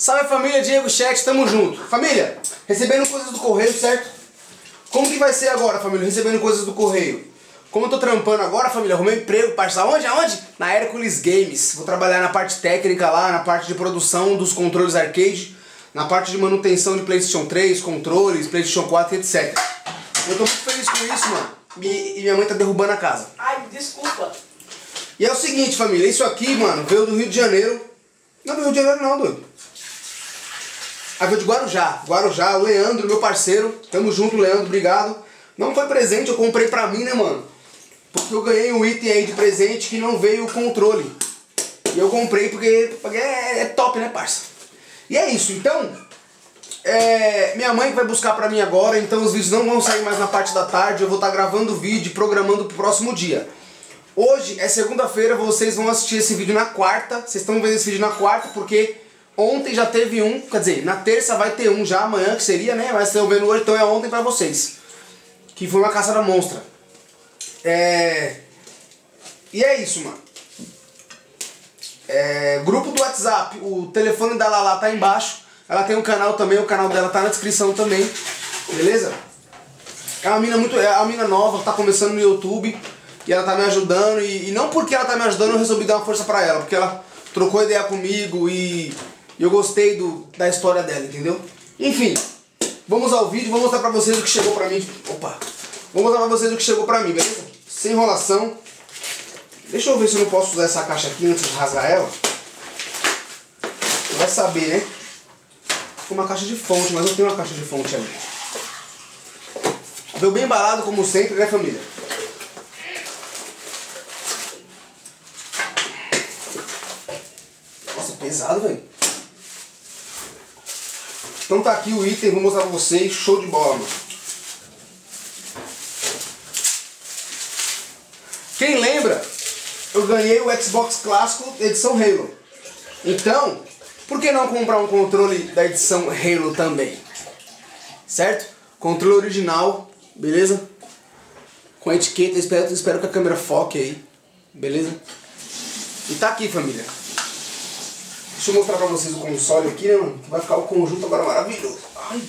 Salve família, Diego Chat, tamo junto. Família, recebendo coisas do correio, certo? Como que vai ser agora, família, recebendo coisas do correio? Como eu tô trampando agora, família, arrumei emprego, parça. Aonde? Na Hercules Games. Vou trabalhar na parte técnica lá, na parte de produção dos controles arcade, na parte de manutenção de PlayStation 3, controles, PlayStation 4, etc. Eu tô muito feliz com isso, mano. E minha mãe tá derrubando a casa. Ai, desculpa. E é o seguinte, família, isso aqui, mano, veio do Rio de Janeiro. Não do Rio de Janeiro não, doido. Ah, veio de Guarujá. Guarujá, o Leandro, meu parceiro. Tamo junto, Leandro, obrigado. Não foi presente, eu comprei pra mim, né, mano? Porque eu ganhei um item aí de presente que não veio o controle. E eu comprei porque é top, né, parça? E é isso, então... minha mãe vai buscar pra mim agora, então os vídeos não vão sair mais na parte da tarde. Eu vou estar gravando o vídeo, programando pro próximo dia. Hoje é segunda-feira, vocês vão assistir esse vídeo na quarta. Vocês estão vendo esse vídeo na quarta porque ontem já teve um, quer dizer, na terça vai ter um já, amanhã que seria, né? Mas vocês estão vendo hoje, então é ontem pra vocês. Que foi uma caça da monstra. E é isso, mano. Grupo do WhatsApp, o telefone da Lala tá embaixo. Ela tem um canal também, o canal dela tá na descrição também. Beleza? É uma mina nova, tá começando no YouTube. E ela tá me ajudando, e não porque ela tá me ajudando eu resolvi dar uma força pra ela, porque ela trocou ideia comigo e eu gostei da história dela, entendeu? Enfim, vamos ao vídeo, vou mostrar pra vocês o que chegou pra mim. Opa! Vou mostrar pra vocês o que chegou pra mim, beleza? Sem enrolação. Deixa eu ver se eu não posso usar essa caixa aqui antes de rasgar ela. Vai saber, né? Foi uma caixa de fonte, mas eu tenho uma caixa de fonte ali. Veio bem embalado como sempre, né, família? Pesado, velho. Então tá aqui o item, vou mostrar pra vocês. Show de bola, mano. Quem lembra, eu ganhei o Xbox clássico edição Halo. Então, por que não comprar um controle da edição Halo também? Certo? Controle original, beleza? Com etiqueta, espero que a câmera foque aí. Beleza? E tá aqui, família. Deixa eu mostrar pra vocês o console aqui, né, mano? Que vai ficar o conjunto agora maravilhoso. Ai.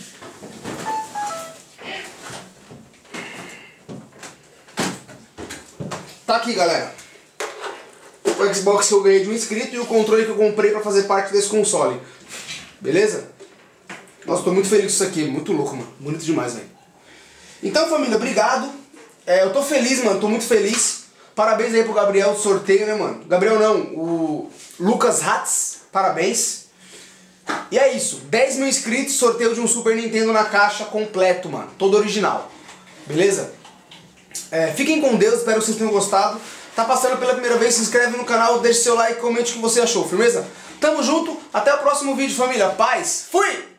Tá aqui, galera. O Xbox que eu ganhei de um inscrito e o controle que eu comprei pra fazer parte desse console. Beleza? Nossa, tô muito feliz com isso aqui. Muito louco, mano. Bonito demais, velho. Então, família, obrigado. Eu tô feliz, mano. Tô muito feliz. Parabéns aí pro Gabriel do sorteio, né, mano? Gabriel não, o Lucas Hatz. Parabéns. E é isso. 10 mil inscritos, sorteio de um Super Nintendo na caixa completo, mano. Todo original. Beleza? Fiquem com Deus, espero que vocês tenham gostado. Tá passando pela primeira vez, se inscreve no canal, deixe seu like e comente o que você achou, firmeza? Tamo junto, até o próximo vídeo, família. Paz, fui!